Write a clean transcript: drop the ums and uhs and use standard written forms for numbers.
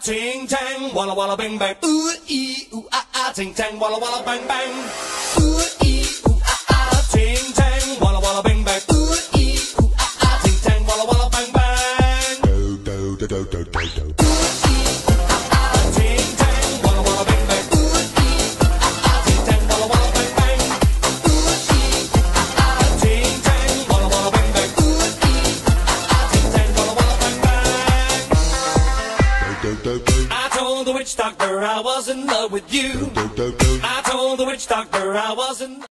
ting tang, walla walla bang bang. Ooh ee ooh ah ah, ting tang, walla walla bang bang. Ooh ee ooh ah ah, ting tang, walla walla bang bang. Ooh ee ooh ah ah, ting tang, walla walla bang bang. Do do do do do do do. I told the witch doctor I was in love with you. Do do do. I told the witch doctor I was in